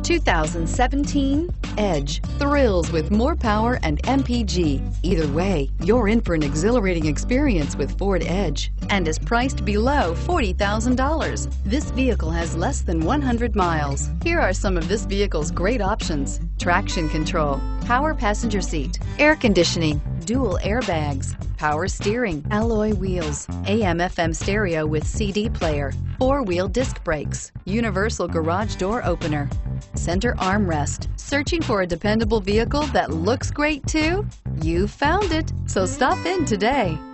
2017 Edge thrills with more power and MPG. Either way, you're in for an exhilarating experience with Ford Edge and is priced below $40,000. This vehicle has less than 100 miles. Here are some of this vehicle's great options: traction control, power passenger seat, air conditioning, dual airbags, power steering, alloy wheels, AM/FM stereo with CD player, four-wheel disc brakes, universal garage door opener, center armrest. Searching for a dependable vehicle that looks great too? You found it, so stop in today.